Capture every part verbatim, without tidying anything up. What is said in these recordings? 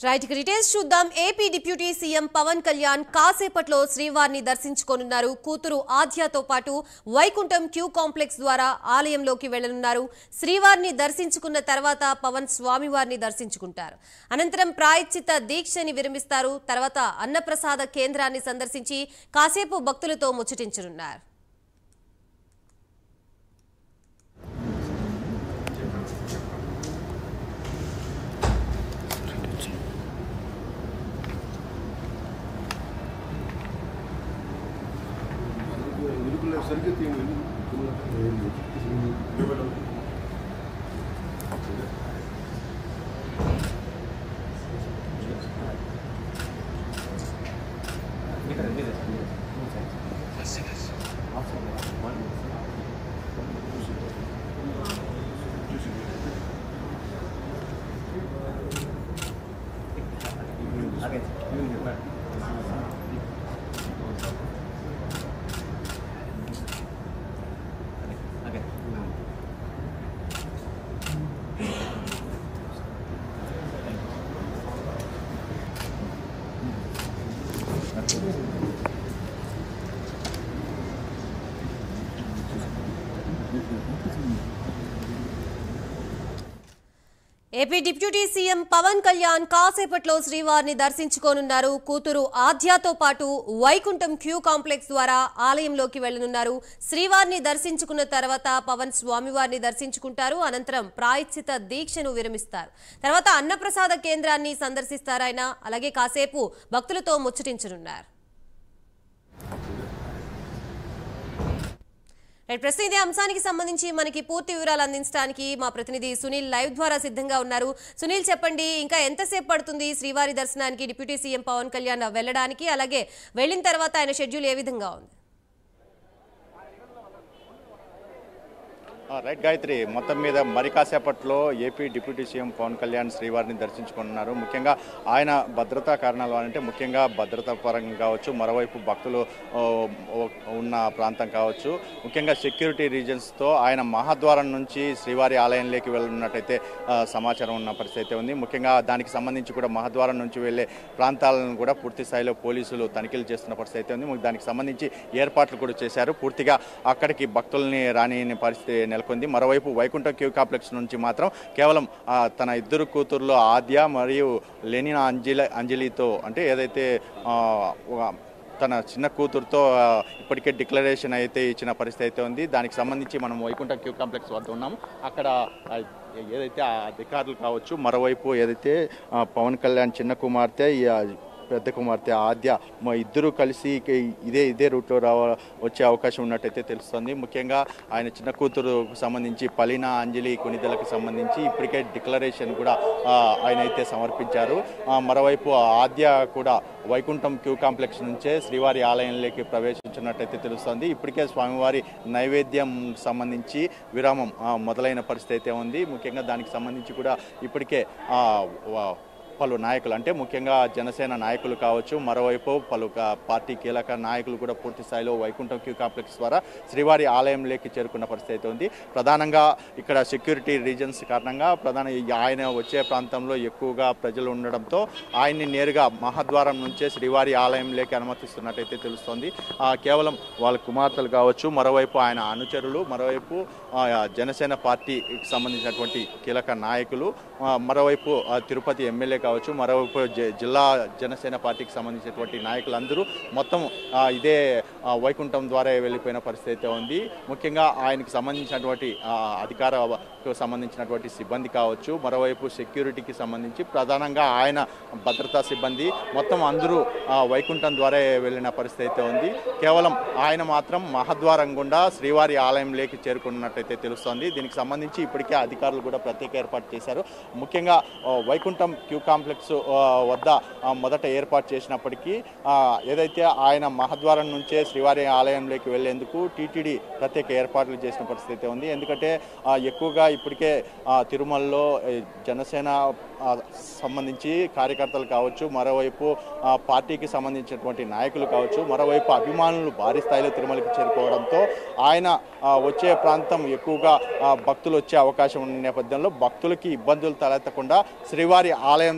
Right details చూద్దాం. AP deputy CM Pawan Kalyan కాసేపట్లో శ్రీవారిని దర్శించుకోనున్నారు. కూతురు ఆద్యతో పాటు వైకుంఠం క్యూ కాంప్లెక్స్ ద్వారా ఆలయంలోకి వెళ్లనున్నారు. శ్రీవారిని దర్శించుకున్న తర్వాత పవన్ స్వామివారిని దర్శించుకుంటారు. అనంతరం ప్రాయశ్చిత్త దీక్షని విరమిస్తారు. తర్వాత అన్నప్రసాద కేంద్రాన్ని సందర్శించి కాసేపు భక్తులతో ముచ్చటించనున్నారు. సరిగ్గా తీయండి. AP deputy CM Pawan Kalyan కాసేపట్లో శ్రీవారిని దర్శించుకోనున్నారు. కూతురు ఆద్యతో పాటు వైకుంఠం క్యూ కాంప్లెక్స్ ద్వారా ఆలయంలోకి వెళ్లనున్నారు. శ్రీవారిని దర్శించుకున్న తర్వాత పవన్ స్వామివారిని దర్శించుకుంటారు. అనంతరం ప్రాయశ్చిత్త దీక్షను విరమిస్తారు. తర్వాత అన్నప్రసాద కేంద్రాన్ని సందర్శిస్తారు ఆయన. అలాగే కాసేపు భక్తులతో ముచ్చటించనున్నారు. ప్రస్తుతం ఇదే అంశానికి సంబంధించి మనకి పూర్తి వివరాలు అందించడానికి మా ప్రతినిధి సునీల్ లైవ్ ద్వారా సిద్ధంగా ఉన్నారు. సునీల్, చెప్పండి, ఇంకా ఎంతసేపు పడుతుంది శ్రీవారి దర్శనానికి డిప్యూటీ సీఎం పవన్ కళ్యాణ్ వెళ్ళడానికి? అలాగే వెళ్ళిన తర్వాత ఆయన షెడ్యూల్ ఏ విధంగా ఉంది? రైట్ గాయత్రి, మొత్తం మీద మరి కాసేపట్లో AP deputy CM Pawan Kalyan శ్రీవారిని దర్శించుకుంటున్నారు. ముఖ్యంగా ఆయన భద్రతా కారణాలు అంటే ముఖ్యంగా భద్రతా పరంగా కావచ్చు, మరోవైపు భక్తులు ఉన్న ప్రాంతం కావచ్చు, ముఖ్యంగా సెక్యూరిటీ రీజన్స్తో ఆయన మహాద్వారం నుంచి శ్రీవారి ఆలయంలోకి వెళ్ళున్నట్టయితే సమాచారం ఉన్న పరిస్థితి ఉంది. ముఖ్యంగా దానికి సంబంధించి కూడా మహాద్వారం నుంచి వెళ్ళే ప్రాంతాలను కూడా పూర్తి స్థాయిలో పోలీసులు తనిఖీలు చేస్తున్న పరిస్థితి ఉంది. దానికి సంబంధించి ఏర్పాట్లు కూడా చేశారు. పూర్తిగా అక్కడికి భక్తుల్ని రాని పరిస్థితి నెలకొంది. మరోవైపు వైకుంఠం క్యూ కాంప్లెక్స్ నుంచి మాత్రం కేవలం తన ఇద్దరు కూతుర్లు ఆద్య మరియు లెనిన్ అంజలి అంజలితో అంటే ఏదైతే తన చిన్న కూతురుతో ఇప్పటికే డిక్లరేషన్ అయితే ఇచ్చిన పరిస్థితి అయితే ఉంది. దానికి సంబంధించి మనం వైకుంఠం క్యూ కాంప్లెక్స్ వద్ద ఉన్నాము. అక్కడ ఏదైతే అధికారులు కావచ్చు, మరోవైపు ఏదైతే పవన్ కళ్యాణ్ చిన్న కుమార్తె పెద్ద కుమార్తె ఆద్య ఇద్దరు కలిసి ఇదే ఇదే రూట్లో రావ వచ్చే అవకాశం ఉన్నట్టయితే తెలుస్తుంది. ముఖ్యంగా ఆయన చిన్న కూతురుకు సంబంధించి పలీనా అంజలి కొనిదలకు సంబంధించి ఇప్పటికే డిక్లరేషన్ కూడా ఆయన అయితే సమర్పించారు. మరోవైపు ఆద్య కూడా వైకుంఠం క్యూ కాంప్లెక్స్ నుంచే శ్రీవారి ఆలయంలోకి ప్రవేశించినట్టయితే తెలుస్తుంది. ఇప్పటికే స్వామివారి నైవేద్యం సంబంధించి విరామం మొదలైన పరిస్థితి అయితే ఉంది. ముఖ్యంగా దానికి సంబంధించి కూడా ఇప్పటికే పలు నాయకులు అంటే ముఖ్యంగా జనసేన నాయకులు కావచ్చు, మరోవైపు పలు పార్టీ కీలక నాయకులు కూడా పూర్తి స్థాయిలో వైకుంఠం క్యూ కాంప్లెక్స్ ద్వారా శ్రీవారి ఆలయంలోకి చేరుకున్న పరిస్థితి ఉంది. ప్రధానంగా ఇక్కడ సెక్యూరిటీ రీజన్స్ కారణంగా ప్రధాన ఆయన వచ్చే ప్రాంతంలో ఎక్కువగా ప్రజలు ఉండడంతో ఆయన్ని నేరుగా మహాద్వారం నుంచే శ్రీవారి ఆలయంలోకి అనుమతిస్తున్నట్టయితే తెలుస్తోంది. కేవలం వాళ్ళ కుమార్తెలు కావచ్చు, మరోవైపు ఆయన అనుచరులు, మరోవైపు జనసేన పార్టీకి సంబంధించినటువంటి కీలక నాయకులు, మరోవైపు తిరుపతి ఎమ్మెల్యే కావచ్చు, మరోవైపు జిల్లా జనసేన పార్టీకి సంబంధించినటువంటి నాయకులందరూ మొత్తం ఇదే వైకుంఠం ద్వారా వెళ్ళిపోయిన పరిస్థితి ఉంది. ముఖ్యంగా ఆయనకు సంబంధించినటువంటి అధికారకు సంబంధించినటువంటి సిబ్బంది కావచ్చు, మరోవైపు సెక్యూరిటీకి సంబంధించి ప్రధానంగా ఆయన భద్రతా సిబ్బంది మొత్తం అందరూ వైకుంఠం ద్వారా వెళ్ళిన పరిస్థితి ఉంది. కేవలం ఆయన మాత్రం మహాద్వారం గుండా శ్రీవారి ఆలయంలోకి చేరుకున్నట్టయితే తెలుస్తోంది. దీనికి సంబంధించి ఇప్పటికే అధికారులు కూడా ప్రత్యేక ఏర్పాటు చేశారు. ముఖ్యంగా వైకుంఠం క్యూ కాంప్లెక్స్ వద్ద మొదట ఏర్పాటు చేసినప్పటికీ ఏదైతే ఆయన మహాద్వారం నుంచే శ్రీవారి ఆలయంలోకి వెళ్లేందుకు టీటీడీ ప్రత్యేక ఏర్పాట్లు చేసిన పరిస్థితి ఉంది. ఎందుకంటే ఎక్కువగా ఇప్పటికే తిరుమలలో జనసేన సంబంధించి కార్యకర్తలు కావచ్చు, మరోవైపు పార్టీకి సంబంధించినటువంటి నాయకులు కావచ్చు, మరోవైపు అభిమానులు భారీ స్థాయిలో తిరుమలకి చేరుకోవడంతో ఆయన వచ్చే ప్రాంతం ఎక్కువగా భక్తులు వచ్చే అవకాశం ఉన్న నేపథ్యంలో భక్తులకి ఇబ్బందులు తలెత్తకుండా శ్రీవారి ఆలయం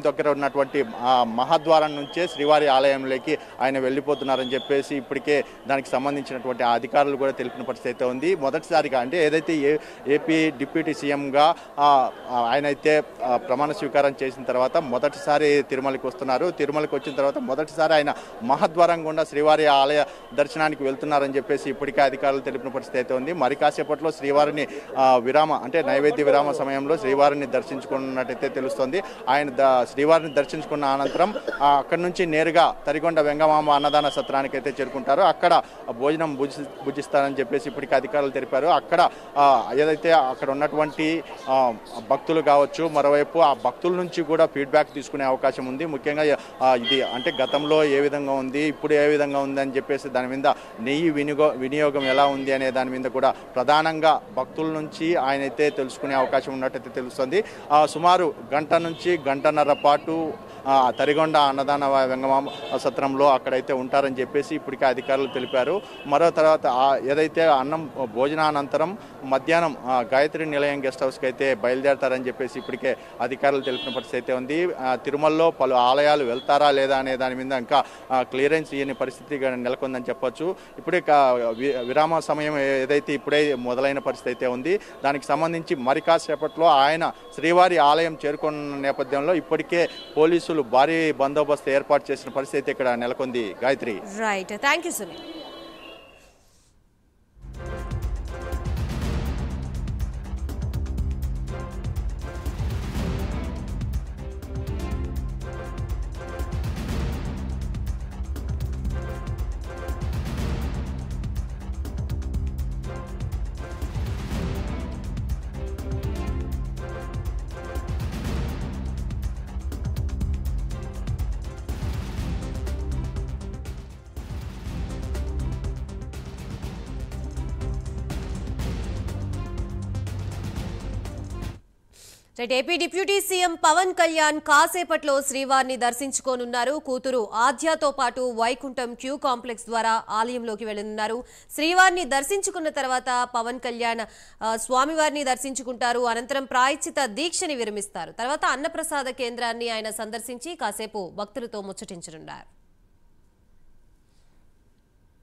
దగ్గర ఉన్నటువంటి మహాద్వారం నుంచే శ్రీవారి ఆలయంలోకి ఆయన వెళ్ళిపోతున్నారని చెప్పేసి ఇప్పటికే దానికి సంబంధించినటువంటి అధికారులు కూడా తెలిపిన పరిస్థితి అయితే ఉంది. మొదటిసారిగా అంటే ఏదైతే ఏ ఏపీ డిప్యూటీ సీఎంగా ఆయన అయితే ప్రమాణ స్వీకారం చేసిన తర్వాత మొదటిసారి తిరుమలకి వస్తున్నారు. తిరుమలకి వచ్చిన తర్వాత మొదటిసారి ఆయన మహాద్వారం గుండా శ్రీవారి ఆలయ దర్శనానికి వెళ్తున్నారని చెప్పేసి ఇప్పటికే అధికారులు తెలిపిన పరిస్థితి అయితే ఉంది. మరి కాసేపట్లో శ్రీవారిని విరామ అంటే నైవేద్య విరామ సమయంలో శ్రీవారిని దర్శించుకున్నట్టయితే తెలుస్తోంది. ఆయన శ్రీవారిని దర్శించుకున్న అనంతరం అక్కడి నుంచి నేరుగా తరిగొండ వెంగమాంబ అన్నదాన సత్రానికి అయితే చేరుకుంటారు. అక్కడ భోజనం భుజి భుజిస్తారని చెప్పేసి ఇప్పటికే అధికారులు తెలిపారు. అక్కడ ఏదైతే అక్కడ ఉన్నటువంటి భక్తులు కావచ్చు, మరోవైపు ఆ భక్తుల నుంచి కూడా ఫీడ్బ్యాక్ తీసుకునే అవకాశం ఉంది. ముఖ్యంగా ఇది అంటే గతంలో ఏ విధంగా ఉంది, ఇప్పుడు ఏ విధంగా ఉంది అని చెప్పేసి దాని మీద నెయ్యి వినియోగ వినియోగం ఎలా ఉంది అనే దాని మీద కూడా ప్రధానంగా భక్తుల నుంచి ఆయనైతే తెలుసుకునే అవకాశం ఉన్నట్టయితే తెలుస్తుంది. సుమారు గంట నుంచి గంటన్నర పాటు తరిగొండ అన్నదాన వెంగమాంబ సత్రంలో అక్కడైతే ఉంటారని చెప్పేసి ఇప్పటికే అధికారులు తెలిపారు. మరో తర్వాత ఏదైతే అన్నం భోజనానంతరం మధ్యాహ్నం గాయత్రి నిలయం గెస్ట్ హౌస్కి అయితే బయలుదేరతారని చెప్పేసి ఇప్పటికే అధికారులు తెలిపిన పరిస్థితి అయితే ఉంది. తిరుమలలో పలు ఆలయాలు వెళ్తారా లేదా అనే దాని మీద ఇంకా క్లియరెన్స్ ఇయ్యని పరిస్థితి నెలకొందని చెప్పొచ్చు. ఇప్పుడే విరామ సమయం ఏదైతే ఇప్పుడే మొదలైన పరిస్థితి అయితే ఉంది. దానికి సంబంధించి మరి కాసేపట్లో ఆయన శ్రీవారి ఆలయం చేరుకున్న నేపథ్యంలో ఇప్పటికే పోలీసులు భారీ బందోబస్తు ఏర్పాటు చేసిన పరిస్థితి ఇక్కడ నెలకొంది. Gayatri. Right, thank you Sunil. AP deputy CM Pawan Kalyan కాసేపట్లో శ్రీవారిని దర్శించుకోనున్నారు. కూతురు ఆద్యతో పాటు వైకుంఠం క్యూ కాంప్లెక్స్ ద్వారా ఆలయంలోకి వెళ్లనున్నారు. శ్రీవారిని దర్శించుకున్న తర్వాత పవన్ కళ్యాణ్ స్వామివారిని దర్శించుకుంటారు. అనంతరం ప్రాయశ్చిత దీక్షని విరమిస్తారు. తర్వాత అన్నప్రసాద కేంద్రాన్ని ఆయన సందర్శించి కాసేపు భక్తులతో ముచ్చటించనున్నారు.